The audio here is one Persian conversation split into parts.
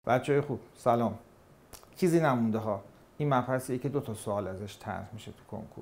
بچه‌های خوب سلام. چیزی نمونده ها. این مبحثیه که 2 تا سوال ازش طرح میشه تو کنکور.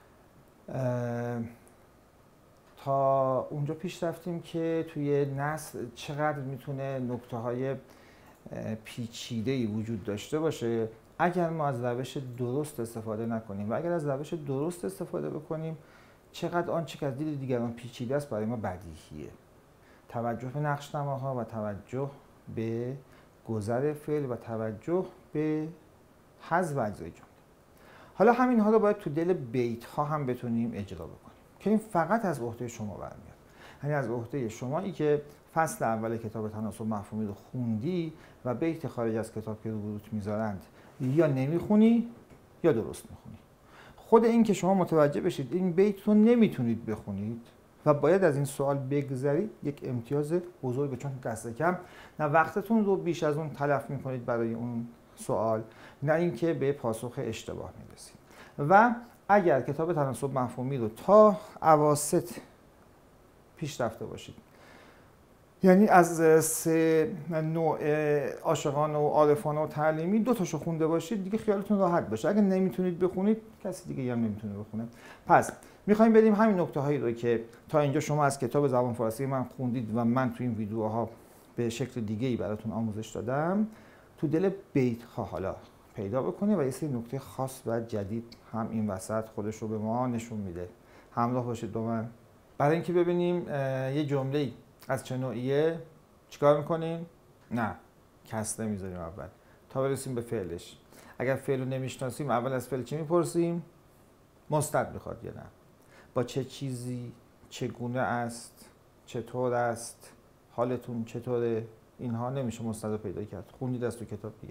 تا اونجا پیش رفتیم که توی نثر چقدر میتونه نکته‌های پیچیده‌ای وجود داشته باشه اگر ما از روش درست استفاده نکنیم و اگر از روش درست استفاده بکنیم چقدر آنچه که از دید دیگران پیچیده است برای ما بدیهیه. توجه به نقش‌نماها و توجه به گذر فعل و توجه به حذف اجزای جمله. حالا همین‌ها رو باید تو دل بیت‌ها هم بتونیم اجرا بکنیم که این فقط از عهده شما برمیاد. یعنی از عهده شمایی که فصل اول کتاب تناسب مفهومی رو خوندی و بیت خارج از کتاب که روبروت میذارند یا نمیخونی یا درست میخونی. خود این که شما متوجه بشید این بیت رو نمیتونید بخونید و باید از این سوال بگذرید یک امتیاز بزرگه، چون دست کم نه وقتتون رو بیش از اون تلف میکنید برای اون سوال، نه اینکه به پاسخ اشتباه میرسید. و اگر کتاب تناسب مفهومی رو تا اواسط پیش رفته باشید، یعنی از 3 نوع عاشقانه و عارفانه و تعلیمی 2 تاشو خونده باشید دیگه خیالتون راحت باشه. اگه نمیتونید بخونید کسی دیگه هم نمیتونه بخونه. پس میخوایم بریم همین نکته هایی رو که تا اینجا شما از کتاب زبان فارسی من خوندید و من تو این ویدیوها به شکل دیگه ای براتون آموزش دادم تو دل بیت ها حالا پیدا بکنید و یه سری نکته خاص و جدید هم این وسط خودش رو به ما نشون میده. همراه باشید با من برای اینکه ببینیم یه جمله از چه نوعیه چیکار میکنیم؟ نه کسره میذاریم اول تا برسیم به فعلش. اگر فعل رو نمیشناسیم اول از فعل چی میپرسیم؟ مستند میخواد یا نه؟ با چه چیزی؟ چگونه است؟ چطور است؟ حالتون چطوره؟ اینها نمیشه مستند رو پیدا کرد. خوندید از تو کتاب دیگه.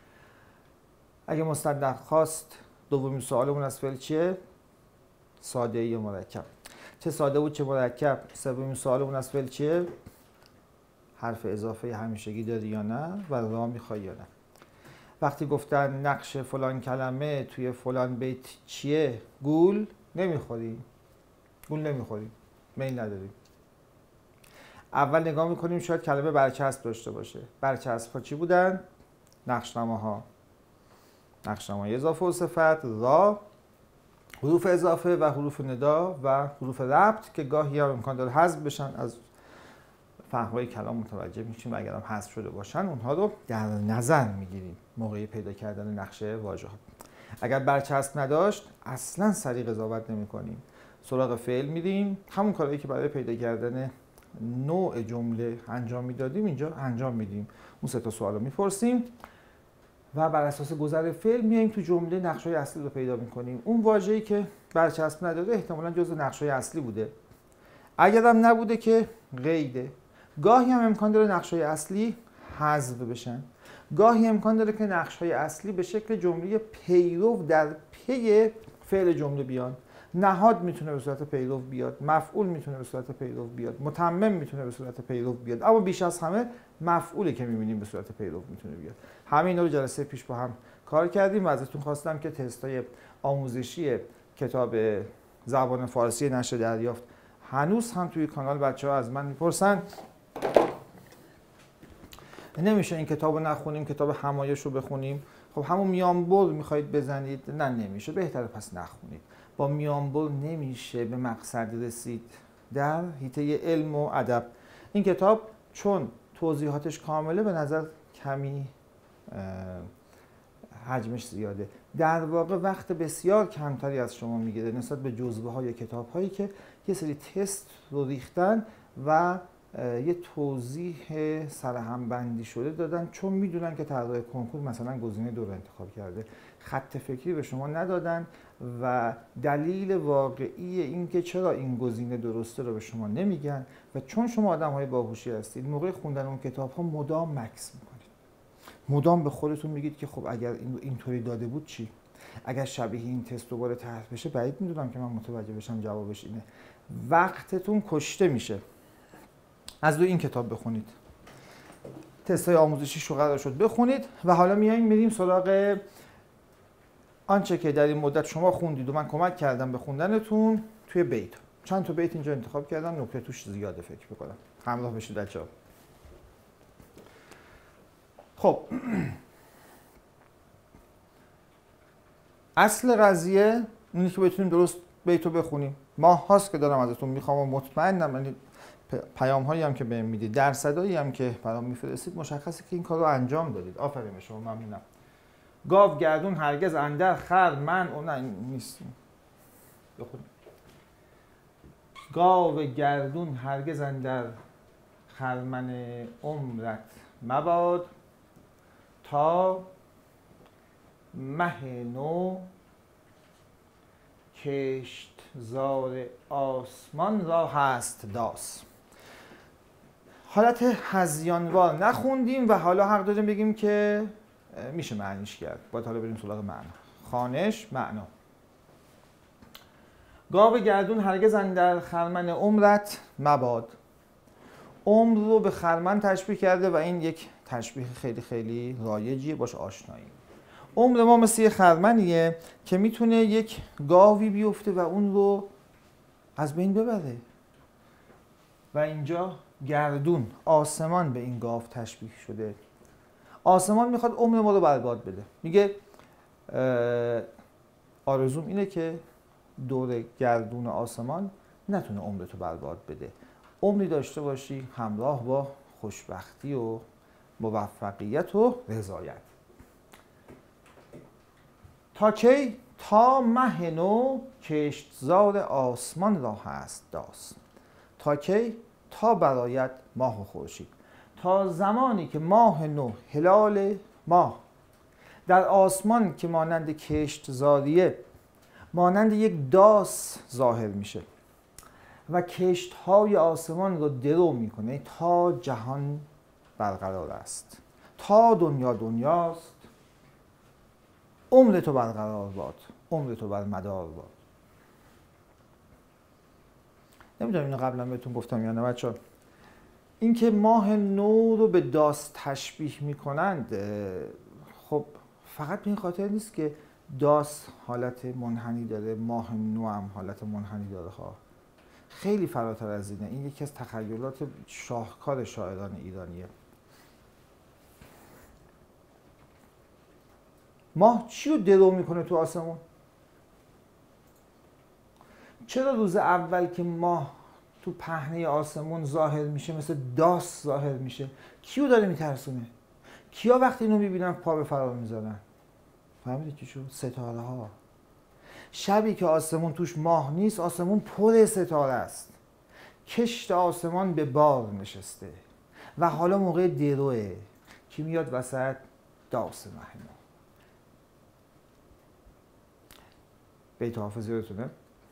اگه مستند نخواست دومین سوالمون از فعل چیه؟ ساده یا مرکب. چه ساده بود چه مرکب. سومین سوالمون از فعل چیه؟ حرف اضافه همیشگی داری یا نه و را میخوای یا نه. وقتی گفتن نقش فلان کلمه توی فلان بیت چیه؟ گول نمیخوری. گول نمیخوری. میل نداری. اول نگاه میکنیم شاید کلمه برچسب داشته باشه. برچسب ها چی بودن؟ نقشنماها. نقشنمای اضافه و صفت، را، حروف اضافه و حروف ندا و حروف ربط که گاهی هم امکان داره حذف بشن. از فهم‌های کلام متوجه میشیم و اگر هم حذف شده باشن اونها رو در نظر میگیریم موقع پیدا کردن نقشه واژه ها. اگر برچسب نداشت اصلا سریع قضاوت نمی‌کنیم. سراغ فعل میریم. همون کاری که برای پیدا کردن نوع جمله انجام میدادیم اینجا انجام میدیم. اون 3 تا سوال رو میپرسیم و بر اساس گذر فعل میایم تو جمله نقشه‌های اصلی رو پیدا می‌کنیم. اون واژه‌ای که برچسب نداره احتمالاً جزو نقشه‌های اصلی بوده. اگر هم نبوده که قیده. گاهی هم امکان داره نقش‌های اصلی حذف بشن. گاهی امکان داره که نقش‌های اصلی به شکل جمله پیرو در پی فعل جمله بیان. نهاد میتونه به صورت پیرو بیاد، مفعول میتونه به صورت پیرو بیاد، متمم میتونه به صورت پیرو بیاد، اما بیش از همه مفعولی که میبینیم به صورت پیرو میتونه بیاد. همه اینا رو جلسه پیش با هم کار کردیم و ازتون خواستم که تست‌های آموزشی کتاب زبان فارسی نشر دریافت هنوز هم توی کانال بچه‌ها از من میپرسن نمیشه این کتاب رو نخونیم، کتاب همایش رو بخونیم. خب همون میانبر میخواید بزنید؟ نه نمیشه، بهتره پس نخونید. با میانبر نمیشه به مقصد رسید در حیطه علم و ادب. این کتاب چون توضیحاتش کامله به نظر کمی حجمش زیاده. در واقع وقت بسیار کمتری از شما میگیره نسبت به جزوه های کتاب هایی که یه سری تست رو ریختن و یه توضیح سرهم بندی شده دادن، چون میدونن که طراح کنکور مثلا گزینه 2 رو انتخاب کرده. خط فکری به شما ندادن و دلیل واقعی این که چرا این گزینه درسته رو به شما نمیگن و چون شما آدم‌های باهوشی هستید موقع خوندن اون کتاب‌ها مدام مکث میکنید. مدام به خودتون میگید که خب اگر اینطوری داده بود چی؟ اگر شبیه این تست دوباره طرح بشه بعید میدونم که من متوجه بشم جوابش اینه. وقتتون کشته میشه. از این کتاب بخونید. تست‌های آموزشیش رو قرار شد بخونید و حالا میریم سراغ آنچه که در این مدت شما خوندید و من کمک کردم به خوندنتون توی بیت. چند تا بیت اینجا انتخاب کردم، نکته توش زیاده فکر می‌کنم. همراه بشید بچه‌ها. خب اصل قضیه اینه که بتونیم درست بیتو بخونیم. ماه هاست که دارم ازتون میخوام و مطمئنم، یعنی پیام هایی هم که بهم میدید، درصدایی هم که برام میفرستید، مشخصه که این کار رو انجام دادید. آفرین به شما، ممنونم. گاو گردون هرگز اندر خر من او نه نیست. بخونیم. گاو گردون هرگز اندر خرمن عمرت مباد، تا مه نو کشت زار آسمان را هست داس. حالت هذیانوار نخوندیم و حالا حق داریم بگیم که میشه معنیش کرد. باید حالا بریم سراغ معنا. خوانش معنا. گاو گردون هرگز اندر خرمن عمرت مباد. عمر رو به خرمن تشبیه کرده و این یک تشبیه خیلی خیلی رایجیه، باش آشناییم. عمر ما مثل یه خرمنیه که میتونه یک گاوی بیفته و اون رو از بین ببره و اینجا گردون، آسمان به این گاو تشبیه شده. آسمان میخواد عمر ما رو برباد بده. میگه آرزوم اینه که دور گردون آسمان نتونه عمرتو برباد بده. عمری داشته باشی همراه با خوشبختی و موفقیت و رضایت. تا کی؟ تا مه نو کشتزار آسمان را هست داست. تا کی؟ تا برایت ماه و خورشید. تا زمانی که ماه نو، هلال ماه در آسمان که مانند کشتزاریه، مانند یک داس ظاهر میشه و کشت‌های آسمان رو درو میکنه تا جهان برقرار است، تا دنیا دنیاست، عمر تو برقرار باد، عمر تو برمدار باد. نمیدونم اینو قبلا بهتون گفتم یا نه بچه‌ها. اینکه ماه نو رو به داس تشبیه میکنند، خب فقط به این خاطر نیست که داس حالت منحنی داره، ماه نو هم حالت منحنی داره ها. خیلی فراتر از اینه. این یکی از تخیلات شاهکار شاعران ایرانیه. ماه چی رو درو میکنه تو آسمون؟ چرا روز اول که ماه تو پهنه آسمون ظاهر میشه مثل داس ظاهر میشه؟ کیو داره میترسونه؟ کیا وقتی اینو میبینن پا به فرار میذارن؟ فهمیدی چی شد؟ ستاره ها. شبی که آسمون توش ماه نیست، آسمون پر ستاره است. کشت آسمان به بار نشسته و حالا موقع دروه. کی میاد وسط؟ داس مهنو. بیت حافظ یادتونه؟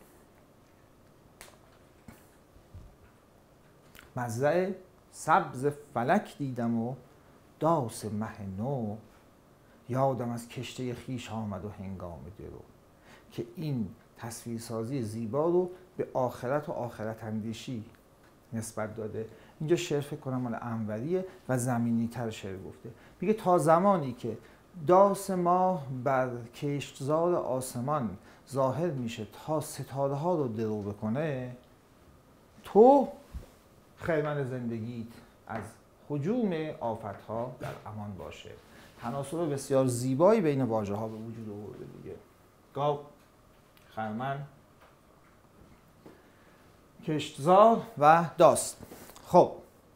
مزرع سبز فلک دیدم و داس مه نو، یادم از کشته خویش آمد و هنگام درو. که این تصویرسازی زیبا رو به آخرت و آخرت اندیشی نسبت داده. اینجا شعر فکر کنم مال انوریه و زمینی تر شعر گفته. میگه تا زمانی که داس ماه بر کشتزار آسمان ظاهر میشه تا ستاره ها رو درو بکنه، تو خرمن زندگیت از هجوم آفت ها در امان باشه. تناسب بسیار زیبایی بین واژه ها به وجود آورده دیگه. گاو، خرمن، کشتزار و داس. خب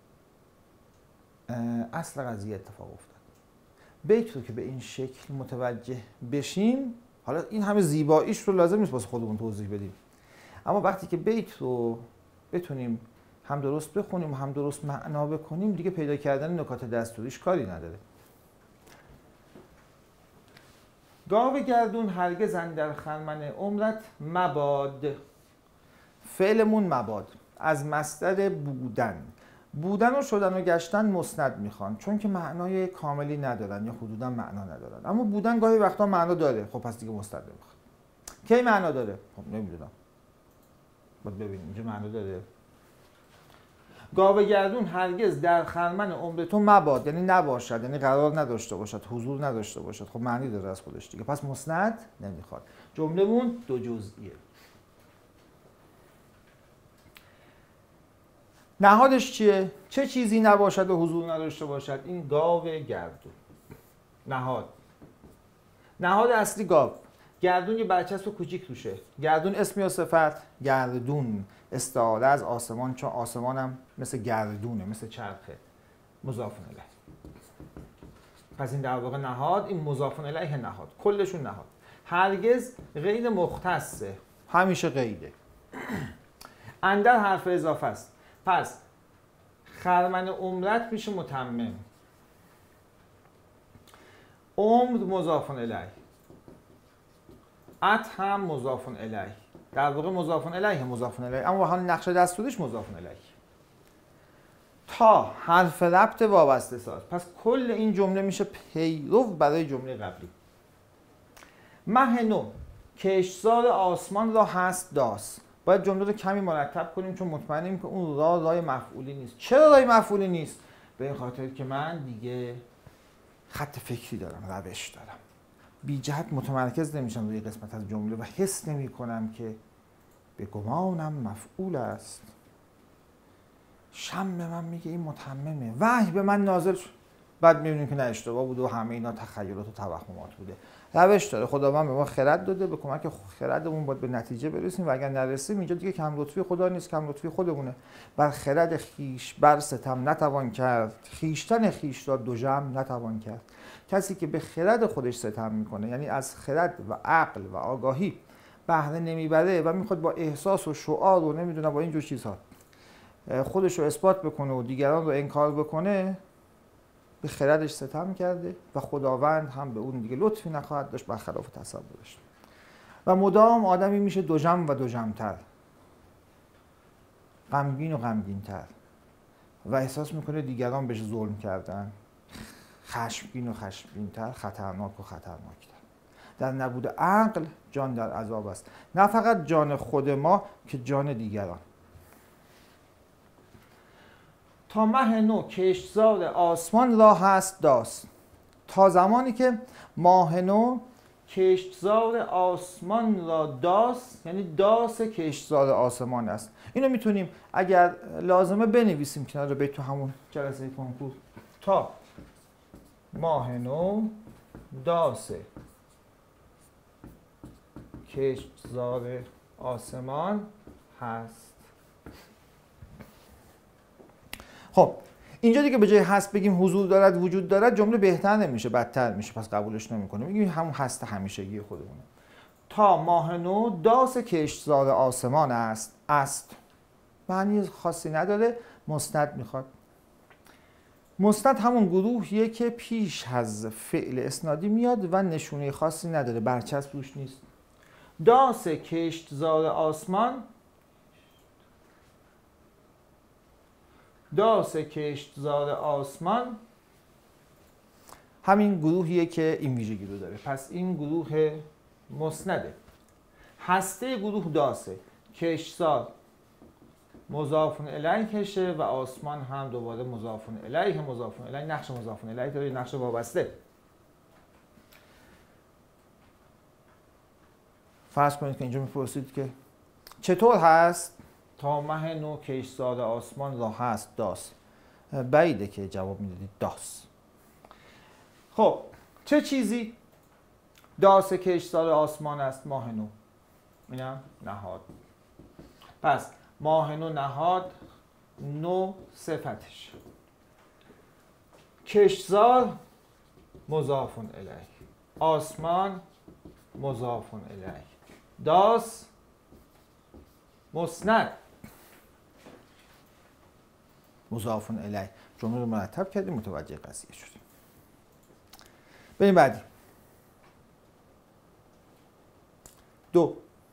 اصل قضیه اتفاق افتاد. بیت رو که به این شکل متوجه بشیم، حالا این همه زیباییش رو لازم نیست واسه خودمون توضیح بدیم، اما وقتی که بیت رو بتونیم هم درست بخونیم و هم درست معنا بکنیم، دیگه پیدا کردن نکات دستوریش کاری نداره. گاو گردون هرگز اندر خرمن عمرت مباد. فعلمون مباد از مصدر بودن. بودن و شدن و گشتن مسند میخوان، چون که معنای کاملی ندارن یا حدودا معنا ندارن. اما بودن گاهی وقتا معنا داره، خب پس دیگه مسند میخوان. کی معنا داره؟ خب نمیدونم، باید ببینیم. اینجا معنا داره. گاو گردون هرگز در خرمن عمر تو مباد، یعنی نباشد، یعنی قرار نداشته باشد، حضور نداشته باشد. خب معنی داره از خودش دیگه، پس مسند نمیخواد. جمله‌مون دو جزئیه. نهادش چیه؟ چه چیزی نباشد و حضور نداشته باشد؟ این گاو گردون. نهاد. نهاد اصلی گاو. گردون یه برچسب کوچیک توشه. گردون اسم یا صفت؟ گردون. استعاره از آسمان، چون آسمان هم مثل گردونه، مثل چرخه. مضاف الیه. پس این در واقع نهاد، این مضاف الیه نهاد. کلشون نهاد. هرگز غیر مختصه. همیشه غیره. اندر حرف اضافه است. پس خرمن عمرت میشه متمم. عمر مضاف الیه. ات هم مضاف الیه. در واقع مضاف الیه مضاف الیه، اما حال نقش دستورش مضاف الیه. تا حرف ربط وابسته ساز. پس کل این جمله میشه پیرو برای جمله قبلی. مه نو کشتزار آسمان را هست داس. باید جمله رو کمی مرتب کنیم چون مطمئنیم که اون رای مفعولی نیست. چرا رای مفعولی نیست؟ به این خاطر که من دیگه خط فکری دارم، روش دارم. بی جهت متمرکز نمیشم روی قسمت از جمله و حس نمی کنم که به گمانم مفعول است. شم به من میگه این متممه، وحی به من نازل شد. بعد میبینیم که نه، اشتباه بوده و همه اینا تخیلات و توهمات بوده. روش داره. خداوند به ما خرد داده، به کمک خردمون باید به نتیجه برسیم و اگر نرسیم اینجا دیگه کم لطفی خدا نیست، کم لطفی خودمونه. بر خرد خیش بر ستم نتوان کرد، خیشتن خیش را دو جمع نتوان کرد. کسی که به خرد خودش ستم میکنه، یعنی از خرد و عقل و آگاهی بهره نمیبره و میخواد با احساس و شعار و نمیدونم با اینجور چیزها خودش رو اثبات بکنه و دیگران رو انکار بکنه، به خردش ستم کرده و خداوند هم به اون دیگه لطفی نخواهد داشت برخلاف تصورش. و مدام آدمی میشه دوجم و دوجمتر، غمگین و غمگینتر و احساس میکنه دیگران بهش ظلم کردن، خشمگین و خشمگینتر، خطرناک و خطرناکتر. در نبود عقل جان در عذاب است، نه فقط جان خود ما که جان دیگران. تا مه نو کشتزار آسمان را هست داس. تا زمانی که ماه نو کشتزار آسمان را داس، یعنی داس کشتزار آسمان است. اینو میتونیم اگر لازمه بنویسیم کنار بیت تو همون جلسه کنکور. تا ماه نو داس کشتزار آسمان هست. خب اینجا دیگه به جای هست بگیم حضور دارد وجود دارد، جمله بهتر نمیشه، بدتر میشه، پس قبولش نمیکنیم. میگیم همون هست همیشگی خودمونه. تا ماه نو داس کشتزار آسمان است معنی خاصی نداره، مسند میخواد. مسند همون گروهیه که پیش از فعل اسنادی میاد و نشونه خاصی نداره، برچسب روش نیست. داس کشتزار آسمان، داس کشتزار آسمان همین گروهیه که این ویژگی رو داره، پس این گروه مسنده. هسته گروه داسه، کشتزار مضاف الیهشه و آسمان هم دوباره مضاف الیه. مضاف الیه نقش مضاف الیه داره، نقش وابسته. فرض کنید که اینجا میپرسید که چطور هست؟ تا مه نو کشتزار آسمان را هست داس. بعیده که جواب میدادید داس. خب چه چیزی؟ داس کشتزار آسمان است ماه نو. اینم نهاد. پس ماه نو نهاد، نو صفتش. کشتزار مضاف الیه، آسمان مضاف الیه، داس مسند مضاف الیه. جمله رو مرتب کردیم، متوجه قضیه شدیم. بریم بعدی. 2.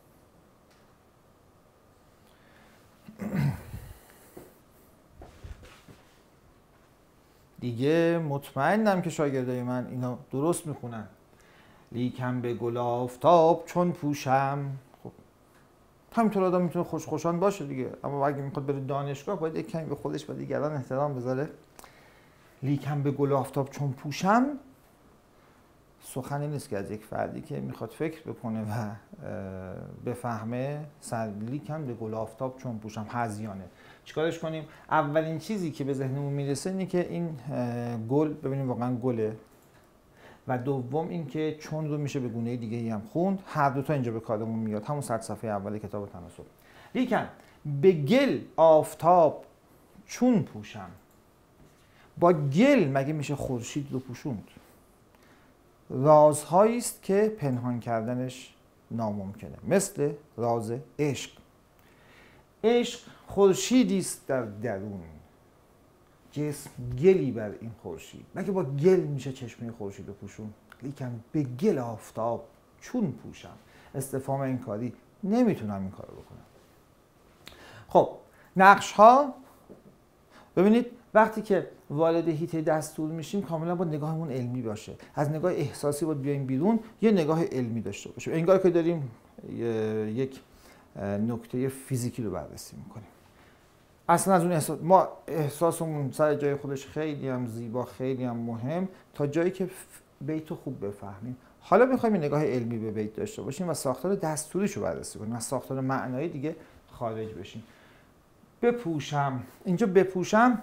دیگه مطمئنم که شاگردای من اینا درست میخونن. لیکن به گل آفتاب چون پوشم. خب همینطور آدم میتونه خوشخوشان باشه دیگه، اما اگه میخواد بره دانشگاه باید یک کمی به خودش و دیگران احترام بذاره. لیکن به گل آفتاب چون پوشم سخنی نیست که از یک فردی که میخواد فکر بکنه و بفهمه. لیکن به گل آفتاب چون پوشم هذیانه. چیکارش کنیم؟ اولین چیزی که به ذهنمون میرسه اینه که این گل، ببینیم واقعا گله. و دوم اینکه چون رو میشه به گونه دیگه‌ای هم خوند. هر دو تا اینجا به کارمون میاد، همون 100 صفحه اول کتاب تناسب. لیکن به گل آفتاب چون پوشم. با گل مگه میشه خورشید رو پوشوند؟ رازهایی است که پنهان کردنش ناممکنه، مثل راز عشق. عشق خورشیدی است در درون، جسم گلی بر این خورشید. مگه با گل میشه چشمه خورشید رو پوشون؟ لیکن به گل آفتاب چون پوشم. استفهام انکاری، نمیتونم این کارو بکنم. خب نقش ها، ببینید وقتی که وارد هیته دستور میشیم کاملا با نگاهمون علمی باشه. از نگاه احساسی باید بیایم بیرون، یه نگاه علمی داشته باشیم. انگار که داریم یک نکته فیزیکی رو بررسی میکنیم. اصلا از اون ما احساسمون سر جای خودش خیلی هم زیبا، خیلی هم مهم، تا جایی که بیت رو خوب بفهمیم. حالا میخوایم نگاه علمی به بیت داشته باشیم و ساختار دستوریش رو بررسی کنیم، از ساختار معنایی دیگه خارج بشیم. بپوشم، اینجا بپوشم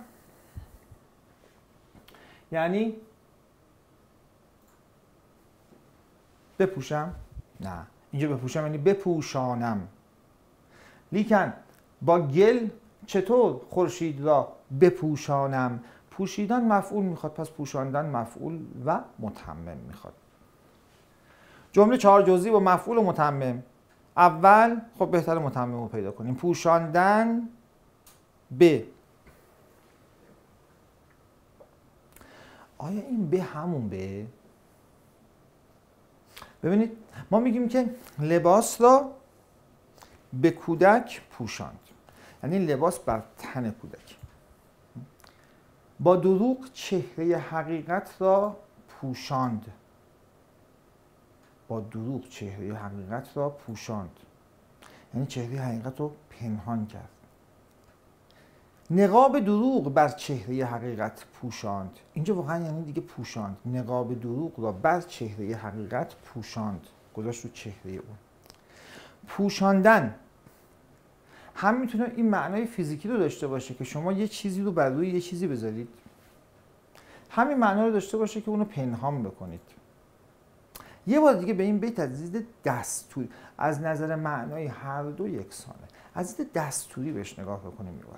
یعنی بپوشم؟ نه، اینجا بپوشم یعنی بپوشانم. لیکن با گل چطور خورشید را بپوشانم؟ پوشیدن مفعول میخواد، پس پوشاندن مفعول و متمم میخواد. جمله 4 جزئی با مفعول و متمم. اول خب بهتر متمم رو پیدا کنیم. پوشاندن به. آیا این به همون به؟ ببینید ما میگیم که لباس را به کودک پوشاند، یعنی لباس بر تن کودک. با دروغ چهره حقیقت را پوشاند. با دروغ چهره حقیقت را پوشاند، یعنی چهره حقیقت رو پنهان کرد. نقاب دروغ بر چهره حقیقت پوشاند. اینجا واقعا یعنی دیگه پوشاند. نقاب دروغ را بر چهره حقیقت پوشاند، گذاشت رو چهره اون. پوشاندن هم میتونه این معنای فیزیکی رو داشته باشه که شما یه چیزی رو بر روی یه چیزی بذارید، همین معنا رو داشته باشه که اونو پنهان بکنید. یه بار دیگه به این بیت از دید دستوری، از نظر معنای هر دو یکسانه، از دید دستوری بهش نگاه بکنیم می‌باید.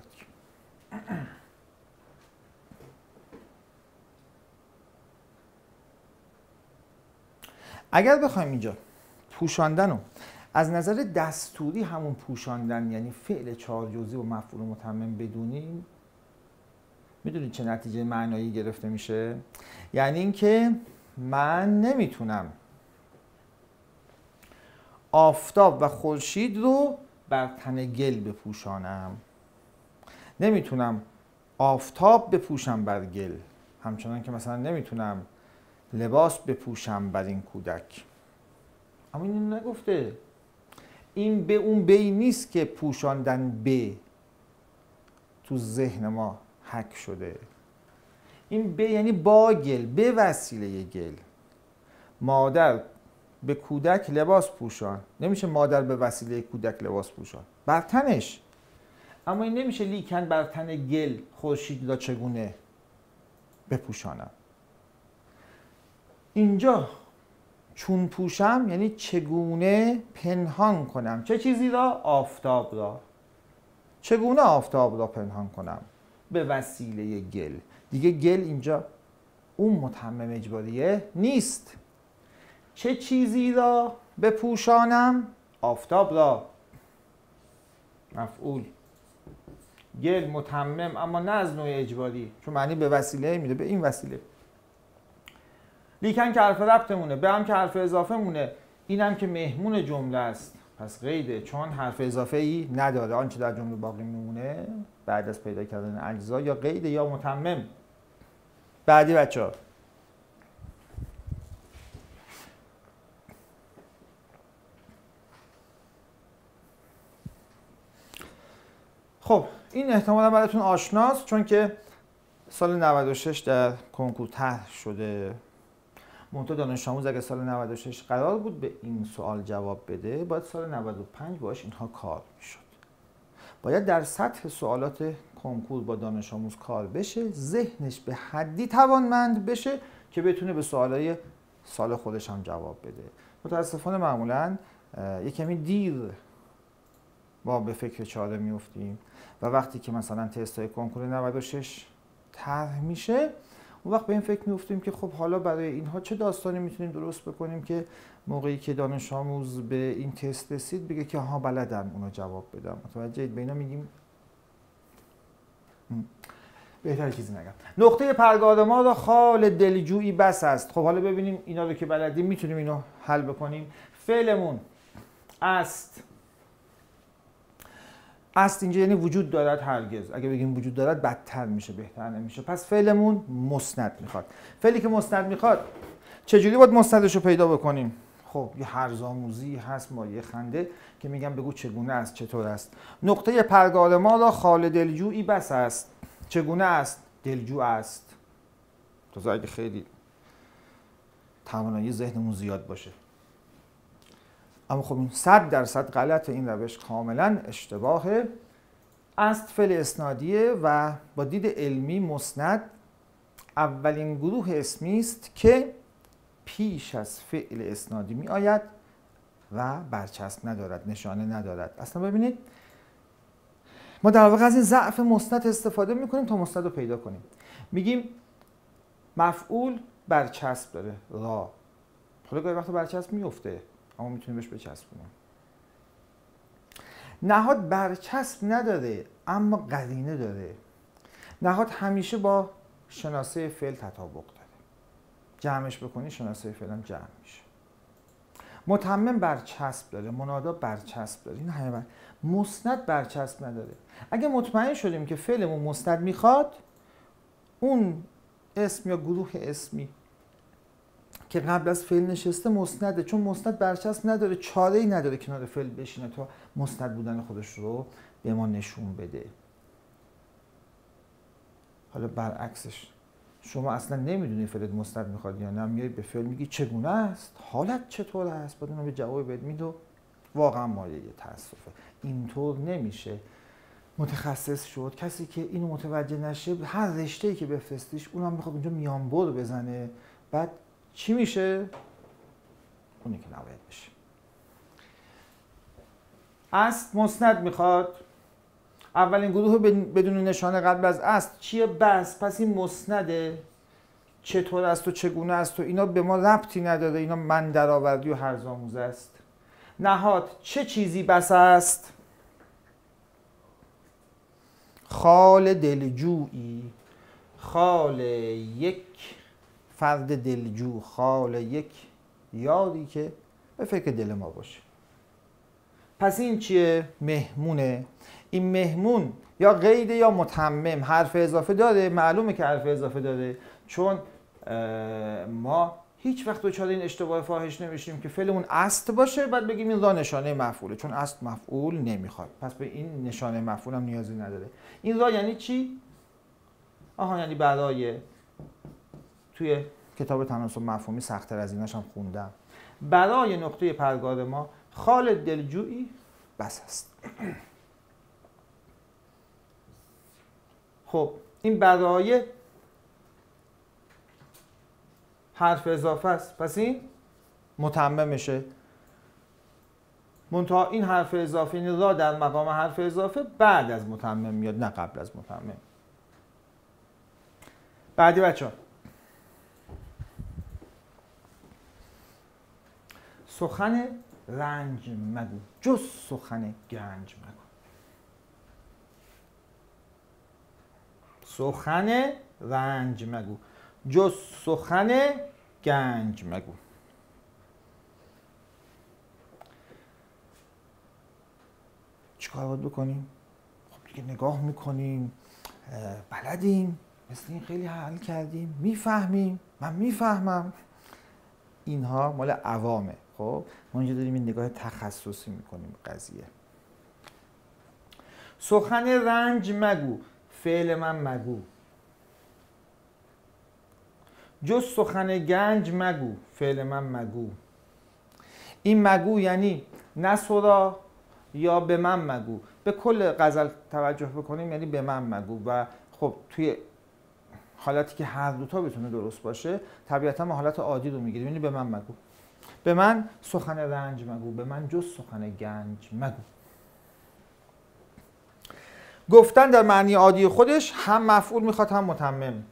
اگر بخوایم اینجا پوشاندن رو از نظر دستوری همون پوشاندن یعنی فعل 4 جزئی و مفعول متمم بدونیم، میدونید چه نتیجه معنایی گرفته میشه؟ یعنی اینکه من نمیتونم آفتاب و خورشید رو بر تن گل بپوشانم، نمیتونم آفتاب بپوشم بر گل، همچنان که مثلا نمیتونم لباس بپوشم بر این کودک. اما این نگفته. این به اون بی نیست که پوشاندن به تو ذهن ما حک شده. این به یعنی با گل، به وسیله گل. مادر به کودک لباس پوشان، نمیشه مادر به وسیله کودک لباس پوشان بر تنش. اما این نمیشه لیکن بر تن گل خورشید را چگونه بپوشانم. اینجا چون پوشم یعنی چگونه پنهان کنم. چه چیزی را؟ آفتاب را. چگونه آفتاب را پنهان کنم؟ به وسیله گل. دیگه گل اینجا اون متمم اجباریه نیست. چه چیزی را بپوشانم؟ آفتاب را. مفعول. گل متمم اما نه از نوع اجباری، چون معنی به وسیله میده، به این وسیله. لیکن که حرف ربطمونه، به هم که حرف اضافه مونه، اینم که مهمون جمله است پس قیده، چون حرف اضافه ای نداره. آنچه در جمله باقی میمونه بعد از پیدا کردن اجزا یا قیده یا متمم. بعدی بچه‌ها خب این احتمالا براتون آشناست، چون که سال 96 در کنکور طرح شده. منتها دانش آموز اگه سال 96 قرار بود به این سوال جواب بده، باید سال 95 باش اینها کار میشد. باید در سطح سوالات کنکور با دانش آموز کار بشه، ذهنش به حدی توانمند بشه که بتونه به سوالای سال خودش هم جواب بده. متاسفانه معمولا یه کمی دیر ما به فکر چاره میفتیم و وقتی که مثلا تست‌های کنکور 96 طرح میشه اون وقت به این فکر میفتیم که خب حالا برای اینها چه داستانی میتونیم درست بکنیم که موقعی که دانش آموز به این تست رسید بگه که ها بلدم اونو جواب بدم. متوجهید؟ به اینا میگیم بهتر چیزی نگم. نقطه پرگار ما را خال دلجویی بس است. خب حالا ببینیم اینا رو که بلدیم میتونیم اینو حل بکنیم. فعلمون است. است اینجا یعنی وجود دارد هرگز. اگه بگیم وجود دارد بدتر میشه، بهتر نمیشه. پس فعلمون مسند میخواد. فعلی که مسند میخواد چجوری باید مسندش رو پیدا بکنیم؟ خب یه هرزآموزی هست مایه خنده که میگم بگو چگونه است، چطور است. نقطه پرگار ما را خال دلجویی بس است. چگونه است؟ دلجو است. تو اگه خیلی توانایی ذهنمون زیاد باشه. اما خب این 100% غلط، این روش کاملا اشتباهه. است فعل اسنادیه و با دید علمی مسند اولین گروه اسمی است که پیش از فعل اسنادی می آید و برچسب ندارد، نشانه ندارد. اصلا ببینید ما در واقع از این ضعف مسند استفاده میکنیم تا مسند رو پیدا کنیم. میگیم مفعول برچسب داره، را. حالا گاهی وقتا برچسب میفته اما میتونیم بهش بچسبونیم. نهاد برچسب نداره اما قرینه داره. نهاد همیشه با شناسه فعل تطابق داره. جمعش بکنی شناسه فعل هم جمع میشه. متمم برچسب داره، منادا برچسب داره. این همه مسند برچسب نداره. اگه مطمئن شدیم که فعلمون مسند میخواد، اون اسم یا گروه اسمی که قبل از فعل نشسته مسنده، چون مسند برچسب نداره، چاره‌ای نداره کنار فعل بشینه تا مسند بودن خودش رو به ما نشون بده. حالا برعکسش شما اصلا نمیدونی فعلت مسند میخواد یا نه، میای به فعل میگی چگونه است، حالت چطور است، بعد اونم به جواب بهت میده. واقعا مایه تاسفه. اینطور نمیشه. متخصص شد کسی که اینو متوجه نشه، هر رشته‌ای که بفرستیش اونم میخواد اونجا میانبر بزنه، بعد چی میشه؟ اونی که نباید بشه. است مسند میخواد. اولین گروه بدون نشانه قبل از است چیه؟ بس. پس این مسنده. چطور است و چگونه است و اینا به ما ربطی نداره، اینا من درآوردی و هرزآموز است. نهاد چه چیزی بس است؟ خال دلجویی. خال یک فرد دلجو، خال یک یاری که به فکر دل ما باشه. پس این چیه؟ مهمونه. این مهمون یا قید یا متمم حرف اضافه داره. معلومه که حرف اضافه داره چون ما هیچ وقت دچار این اشتباه فاحش نمیشیم که فعلمون است باشه بعد بگیم این را نشانه مفعوله، چون است مفعول نمیخواد، پس به این نشانه مفعول هم نیازی نداره. این را یعنی چی؟ یعنی برای، توی کتاب تناسب مفهومی سخت‌تر از ایناش هم خوندم، برای نقطه پرگار ما خال دلجویی بس است. خب این برای حرف اضافه است، پس این متمم میشه. منتها این حرف اضافه، این را در مقام حرف اضافه بعد از متمم میاد نه قبل از متمم. بعدی بچه ها، سخن رنج مگو جز سخن گنج مگو. سخن رنج مگو جز سخن گنج مگو. چیکار باید بکنیم؟ خب دیگه نگاه میکنیم، بلدیم، مثل این خیلی حل کردیم، میفهمیم، من میفهمم. اینها مال عوامه. خب ما اینجا داریم این نگاه تخصصی میکنیم قضیه. سخن رنج مگو فعل من مگو. جز سخن گنج مگو فعل من مگو. این مگو یعنی نسورا یا به من مگو. به کل غزل توجه بکنیم یعنی به من مگو. و خب توی حالتی که هر دوتا بتونه درست باشه، طبیعتا ما حالت عادی رو میگیریم. یعنی به من مگو، به من سخن رنج مگو، به من جز سخن گنج مگو. گفتن در معنی عادی خودش هم مفعول میخواد هم متمم.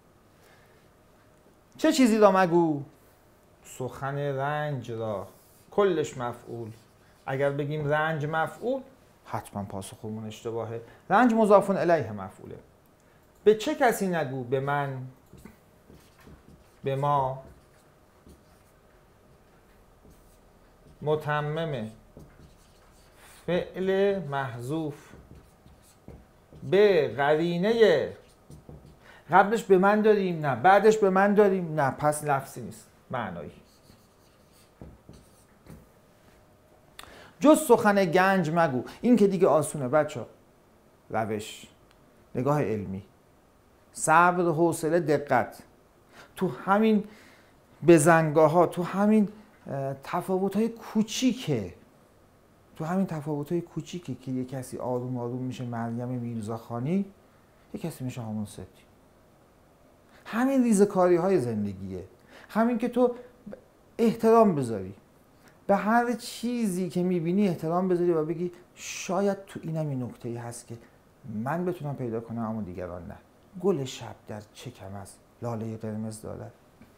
چه چیزی را مگو؟ سخن رنج را. کلش مفعول. اگر بگیم رنج مفعول، حتما پاسخمون اشتباهه. رنج مضاف الیه مفعوله. به چه کسی نگو؟ به من، به ما. متمم فعل محذوف به قرینه قبلش به من داریم، نه بعدش به من داریم، نه پس لفظی نیست، معنایی. جز سخن گنج مگو. این که دیگه آسونه بچه ها. روش، نگاه علمی، صبر، حوصله، دقت، تو همین بزنگاه ها، تو همین تفاوت های کوچیکه، تو همین تفاوت های کوچیکه که یک کسی آروم آروم میشه مریم میرزاخانی، یک کسی میشه هامون سبتی. همین ریزکاری های زندگیه. همین که تو احترام بذاری به هر چیزی که میبینی، احترام بذاری و بگی شاید تو اینم این نکته‌ای هست که من بتونم پیدا کنم اما دیگران نه. گل شب در چه کم است لاله قرمز دارد.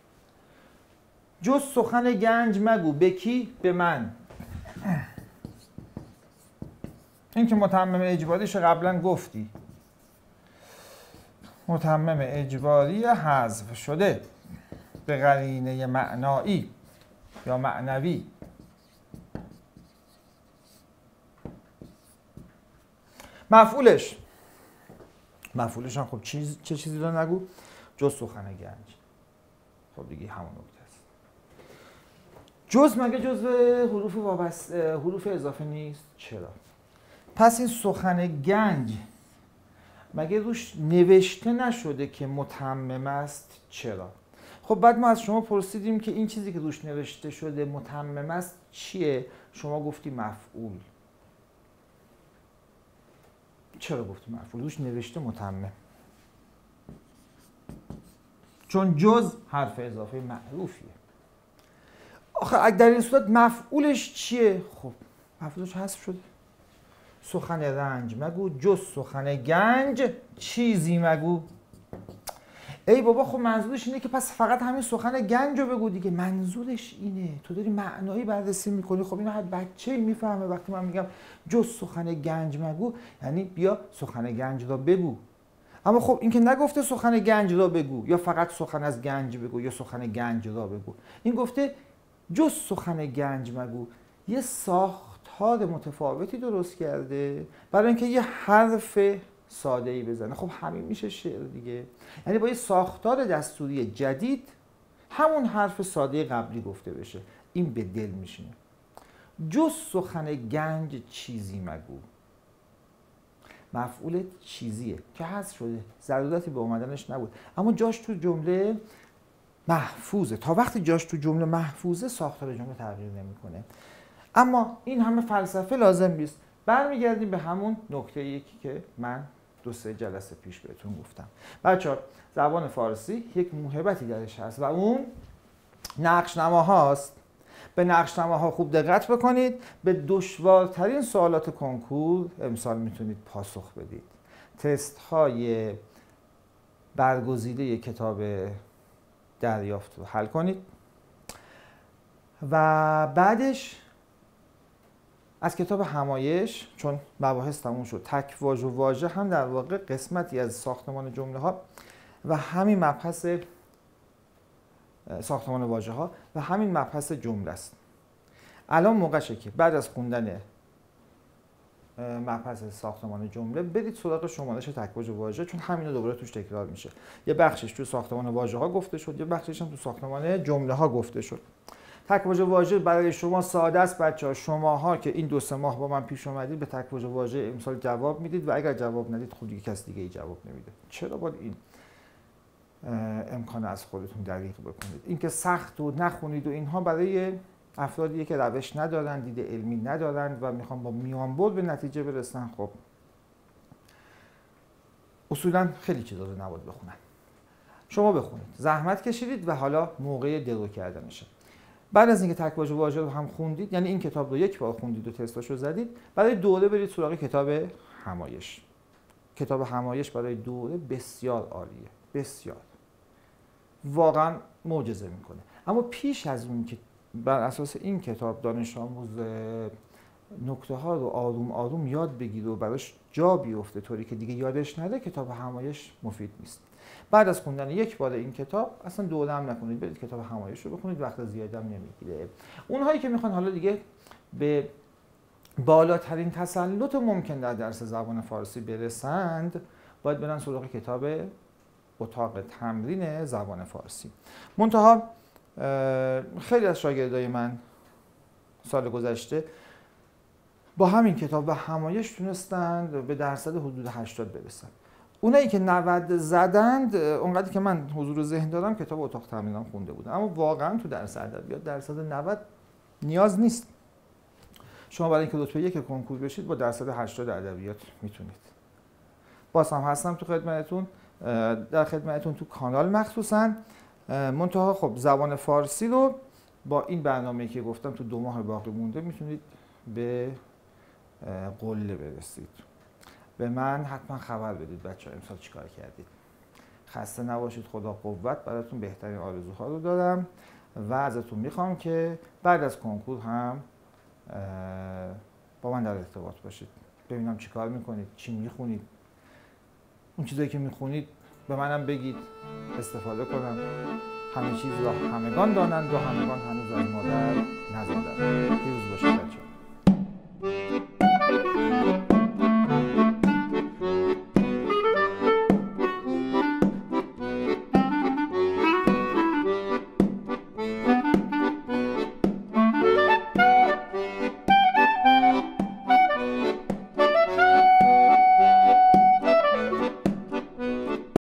جز سخن گنج مگو. به کی؟ به من. این که متمم اجباریش قبلا گفتی، متمم اجباری حذف شده به قرینه معنایی یا معنوی. مفعولش هم خب چه چیزی رو نگو؟ جز سخن گنج. خب دیگه همون نکته است. جز مگه جز حروف وابسته، حروف اضافه نیست؟ چرا؟ پس این سخن گنج مگه روش نوشته نشده که متمم است؟ چرا؟ خب بعد ما از شما پرسیدیم که این چیزی که روش نوشته شده متمم است چیه؟ شما گفتی مفعول. چرا گفتی مفعول؟ روش نوشته متمم. چون جز حرف اضافه معروفیه. آخه در این صورت مفعولش چیه؟ خب مفعولش حذف شده. سخن رنج مگو، جز سخن گنج چیزی مگو. ای بابا خب منظورش اینه که پس فقط همین سخن گنج رو بگو دیگه. منظورش اینه. تو داری معنایی بررسی میکنی. خب اینو هر بچه میفهمه وقتی من میگم جز سخن گنج مگو، یعنی بیا سخن گنج را بگو. اما خب این که نگفته سخن گنج را بگو یا فقط سخن از گنج بگو یا سخن گنج را بگو. این گفته جز سخن گنج مگو. یه ساختار متفاوتی درست کرده برای اینکه یه حرف ساده‌ای بزنه. خب همین میشه شعر دیگه. یعنی با یه ساختار دستوری جدید همون حرف ساده قبلی گفته بشه. این به دل میشینه. جز سخن گنج چیزی مگو. مفعول چیزیه که حذف شده، ضرورتی به اومدنش نبود، اما جاش تو جمله محفوظه. تا وقتی جاش تو جمله محفوظه ساختار جمله تغییر نمیکنه. اما این همه فلسفه لازم نیست. برمیگردیم به همون نکته یکی که من 2-3 جلسه پیش بهتون گفتم. بچه‌ها زبان فارسی یک موهبتی درش هست و اون نقش‌نماهاست. به نقش‌نماها خوب دقت بکنید. به دشوارترین سوالات کنکور امسال میتونید پاسخ بدید. تست‌های برگزیده کتاب دریافت رو حل کنید و بعدش از کتاب همایش، چون مباحث تموم شد، تک واژه و واژه هم در واقع قسمتی از ساختمان جمله ها و همین مبحث ساختمان واژه ها و همین مبحث جمله است. الان موقعشه که بعد از خوندن مبحث ساختمان جمله برید سراغ شمارش تک واژه و واژه، چون همین دوباره توش تکرار میشه. یه بخشش تو ساختمان واژه ها گفته شد، یه بخشش هم تو ساختمان جمله ها گفته شد. تک واژه واژه برای شما ساده است بچه‌ها. شماها که این 2-3 ماه با من پیش اومدید به تک واژه واژه امسال جواب میدید و اگر جواب ندید خود دیگه کس دیگه ای جواب نمیده. چرا باید این امکان از خودتون دریغ بکنید؟ اینکه سخت و نخونید و اینها برای افرادیه که روش ندارن، دید علمی ندارن و میخوان با میانبر به نتیجه برسن. خب اصولا خیلی چیزا رو نباید بخونن. شما بخونید، زحمت کشیدید و حالا موقع درو کردنشه. بعد از اینکه تک واژه واژه رو هم خوندید، یعنی این کتاب رو یک بار خوندید و تستاشو زدید، برای دوره برید سراغ کتاب همایش. کتاب همایش برای دوره بسیار عالیه، بسیار، واقعا معجزه میکنه. اما پیش از اون که بر اساس این کتاب دانش آموز نکته ها رو آروم آروم یاد بگیره و براش جا بیفته طوری که دیگه یادش نره، کتاب همایش مفید نیست. بعد از خوندن یک بار این کتاب اصلا دوره هم نکنید، برید کتاب همایش رو بخونید، وقت زیادی هم نمیگیره. اونهایی که میخوان حالا دیگه به بالاترین تسلط ممکن در درس زبان فارسی برسند، باید برن سراغ کتاب اتاق تمرین زبان فارسی. منتها خیلی از شاگردای من سال گذشته با همین کتاب و همایش تونستند به درصد حدود 80 برسن. اونایی که 90 زدند، اونقدر که من حضور ذهن دارم کتاب اتاق تمرینم خونده بودم، اما واقعا تو درس ادبیات درصد 90 نیاز نیست. شما برای اینکه رتبه 1 کنکور بشید با درصد 80 ادبیات میتونید. باز هم هستم تو خدمتتون، در خدمتتون تو کانال مخصوصا. منتها خب زبان فارسی رو با این برنامه‌ای که گفتم تو 2 ماه باقی مونده میتونید به قله برسید. به من حتما خبر بدید بچه‌ها امسال چیکار کردید. خسته نباشید، خدا قوت، براتون بهترین آرزوها رو دارم و ازتون میخوام که بعد از کنکور هم با من در ارتباط باشید، ببینم چیکار میکنید، چی میخونید، اون چیزایی که میخونید به منم بگید، استفاده کنم. همه چیز را همگان دانند و همگان هنوز از مادر نزادند. پیروز باشید بچه‌ها.